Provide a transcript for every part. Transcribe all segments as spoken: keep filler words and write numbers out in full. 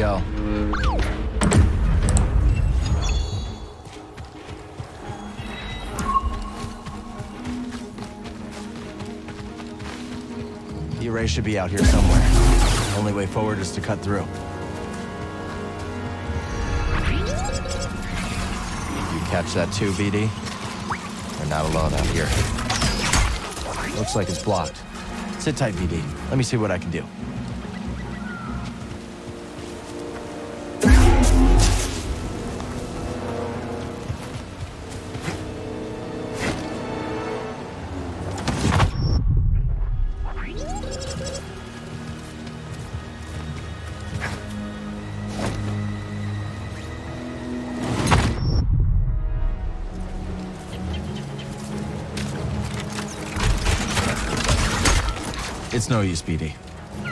go. The array should be out here somewhere. The only way forward is to cut through. You catch that too, B D? We're not alone out here. Looks like it's blocked. Sit tight, B D. Let me see what I can do. It's no use, B D.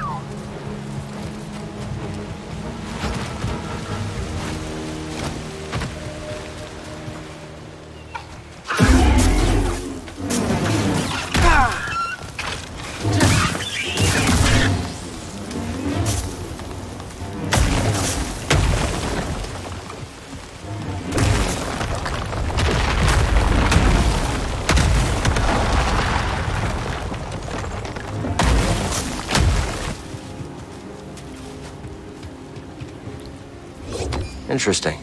Interesting.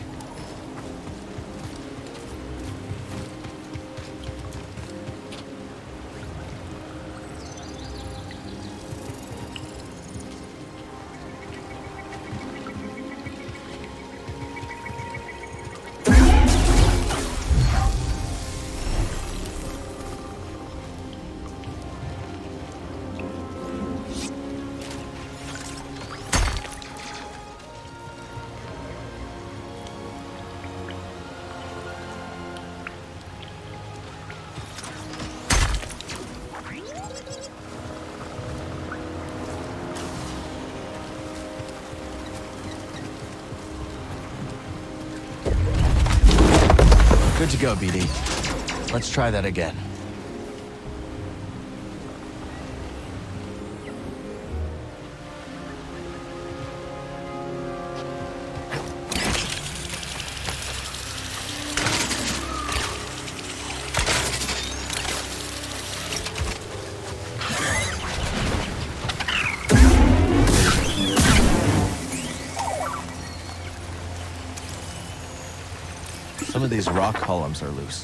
Good to go, B D. Let's try that again. Some of these rock columns are loose.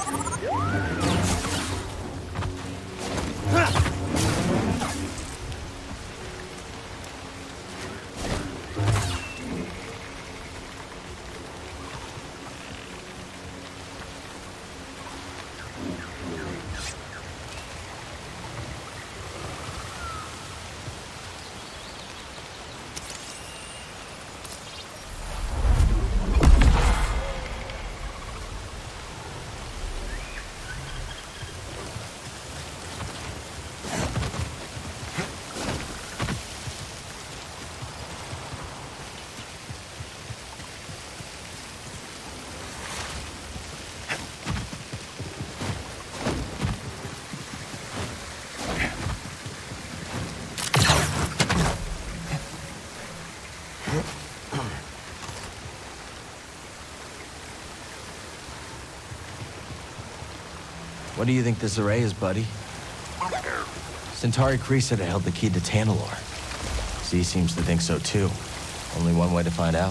What do you think this array is, buddy? Centauri Kree said it held the key to Tanalorr. Z seems to think so too. Only one way to find out.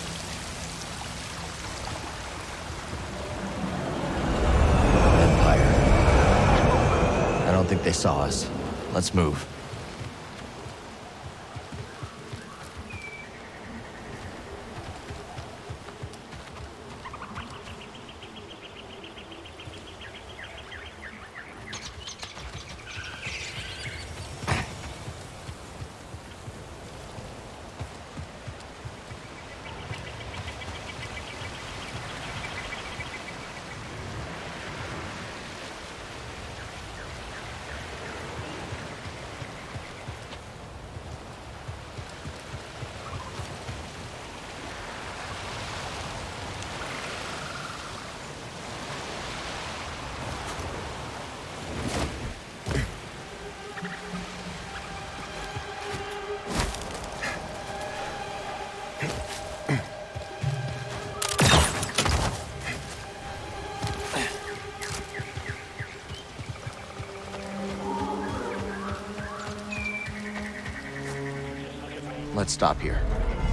Empire. I don't think they saw us. Let's move. Let's stop here.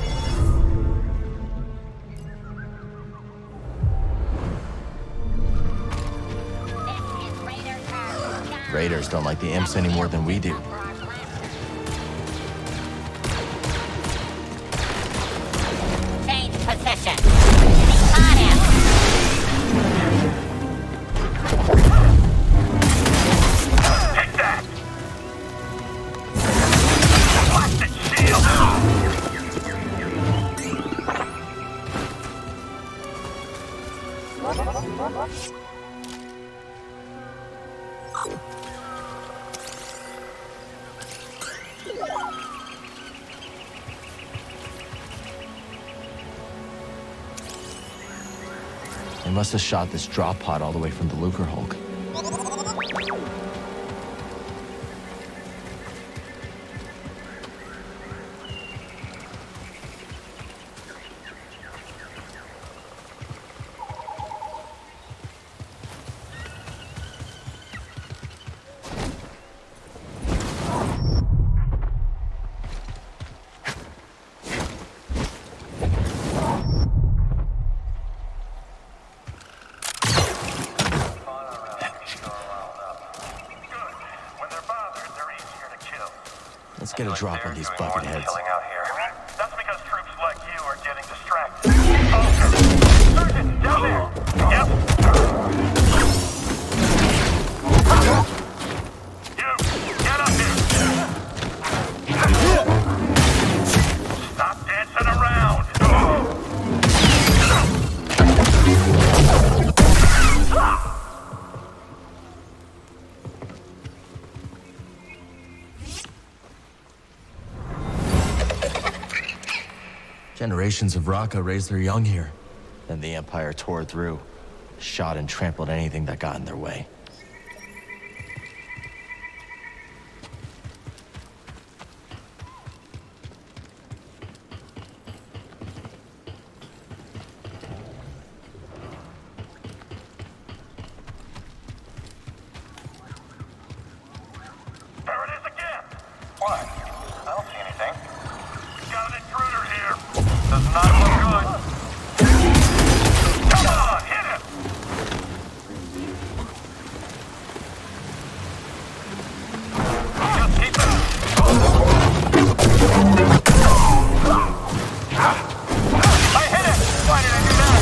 Raiders don't like the imps any more than we do. Change position. On him. Take that! Plastic shield! They must have shot this drop pod all the way from the Lucre Hulk. Let's get a drop on these bucket heads. That's because troops like you are getting distracted. Sergeant, down there! Yep. You, get up here! Stop dancing around! Generations of Raqqa raised their young here. Then the Empire tore through, shot and trampled anything that got in their way. There it is again! What? I don't see anything. Got an intruder here. Does not look good. Come on, hit him! Just keep it. I hit it! Why did I do that?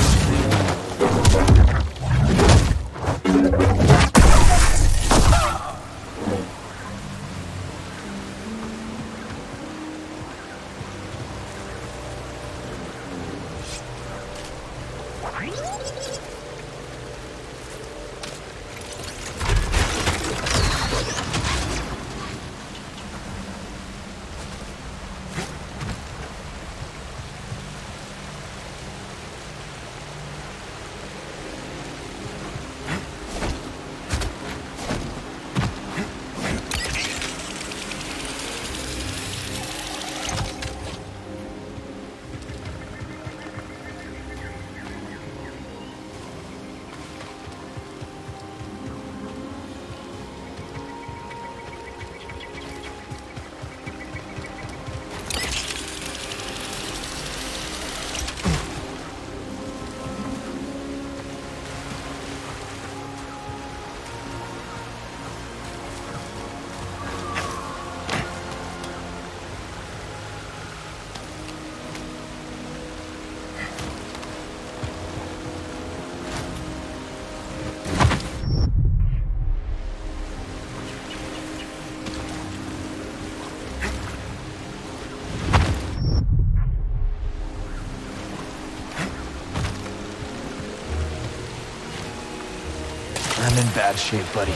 I'm in bad shape, buddy.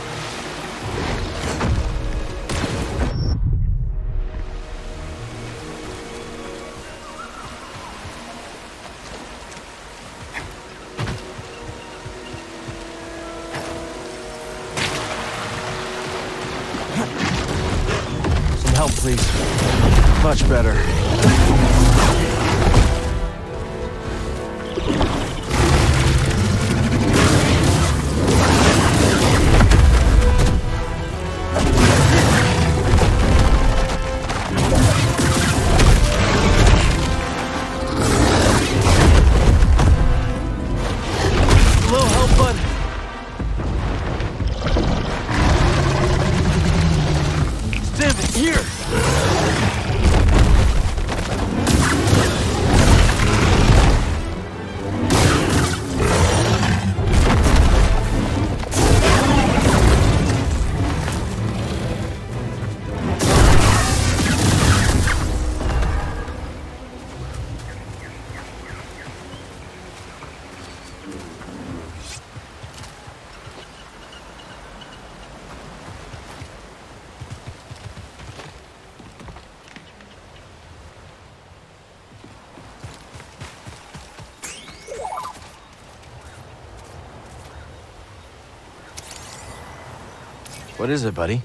Some help, please. Much better. Damn it, here! What is it, buddy?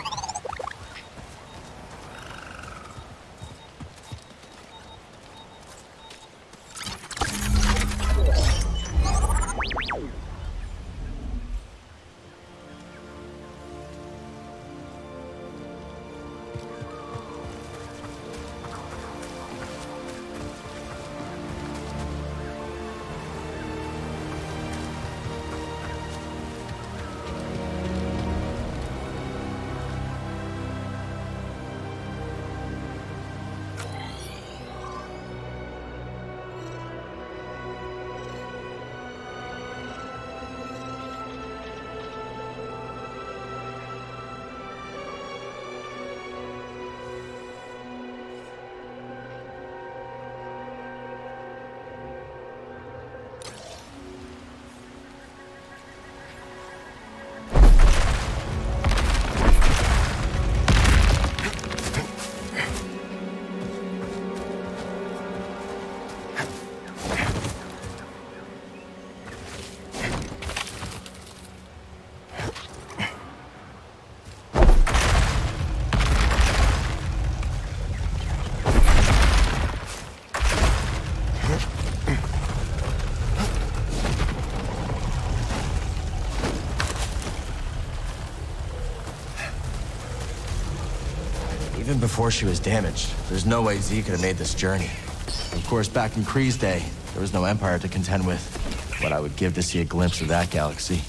Even before she was damaged, there's no way Z could have made this journey. Of course, back in Kree's day, there was no Empire to contend with. What I would give to see a glimpse of that galaxy.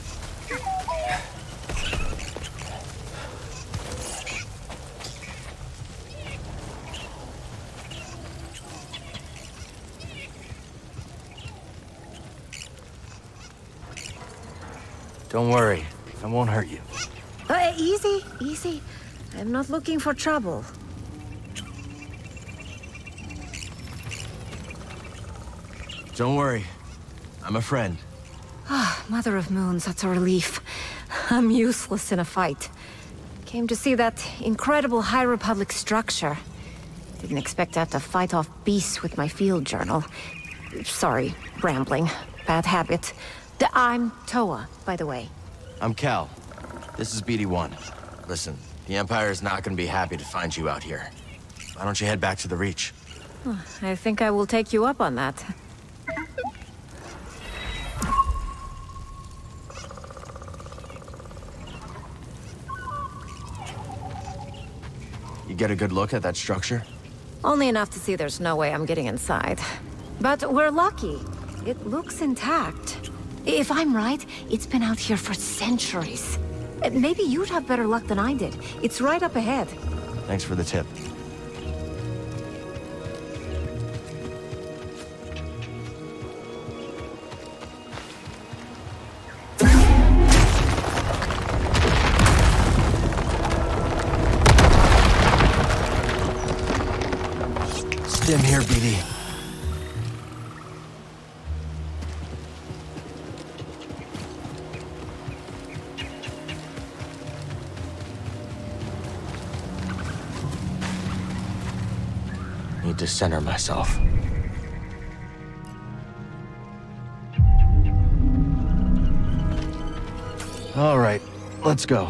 Don't worry, I won't hurt you. Uh, easy, easy. I'm not looking for trouble. Don't worry, I'm a friend. Ah, Mother of Moons, that's a relief. I'm useless in a fight. Came to see that incredible High Republic structure. Didn't expect to have to fight off beasts with my field journal. Sorry, rambling. Bad habit. D I'm Toa, by the way. I'm Cal. This is B D one. Listen, the Empire is not going to be happy to find you out here. Why don't you head back to the Reach? I think I will take you up on that. You get a good look at that structure? Only enough to see there's no way I'm getting inside. But we're lucky. It looks intact. If I'm right, it's been out here for centuries. Maybe you'd have better luck than I did. It's right up ahead. Thanks for the tip. Stim here, B D. Need to center myself. All right, let's go.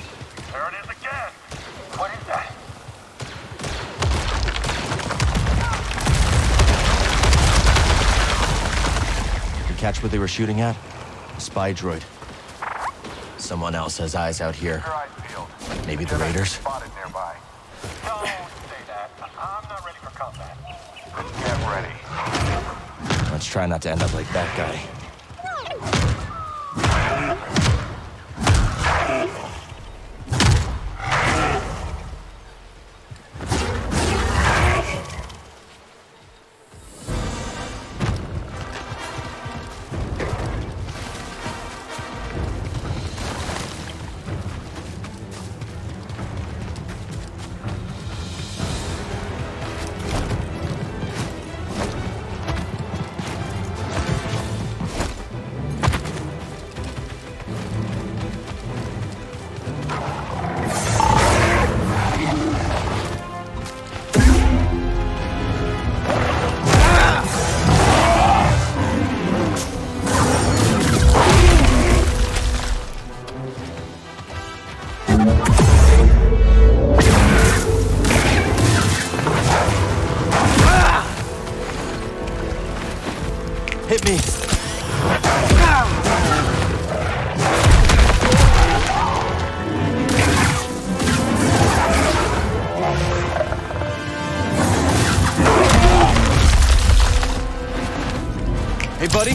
There it is again. What is that? catch what they were shooting at? A spy droid. Someone else has eyes out here. Your eyes peeled. Maybe the Raiders? Spotted nearby. Don't say that. I'm not ready for combat. Get ready. Let's try not to end up like that guy. Hit me! Hey, buddy?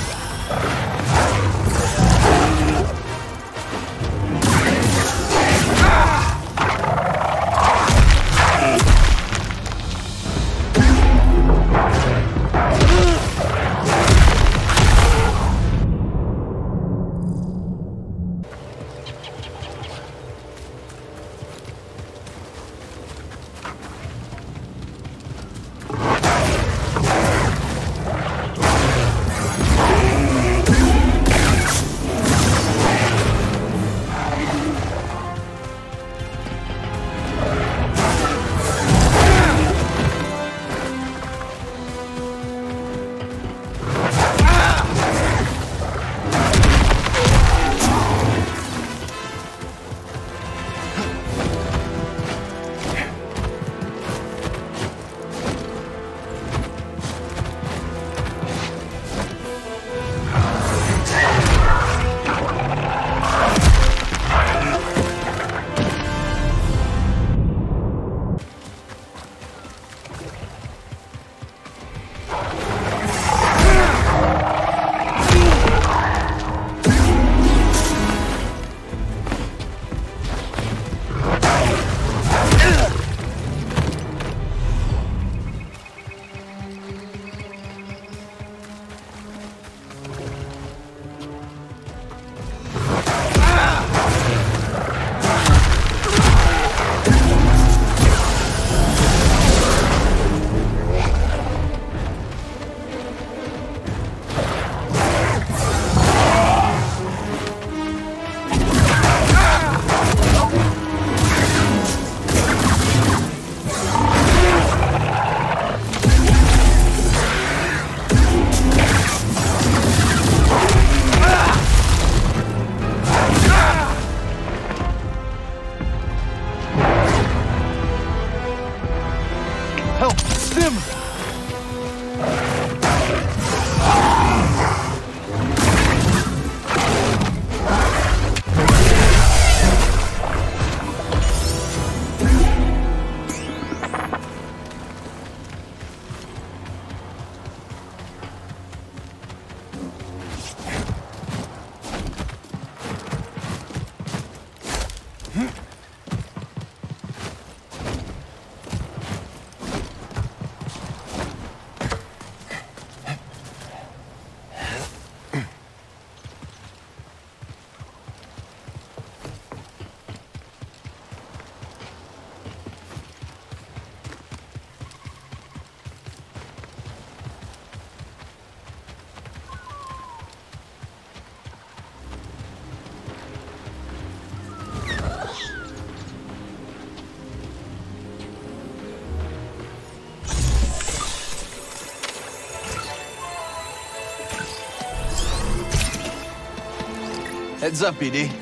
Heads up, B D.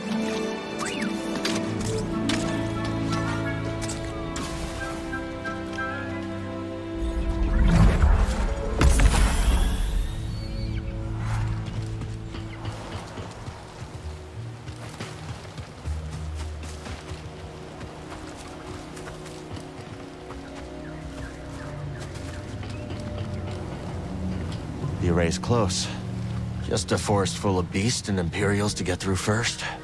be a race close. Just a forest full of beasts and Imperials to get through first.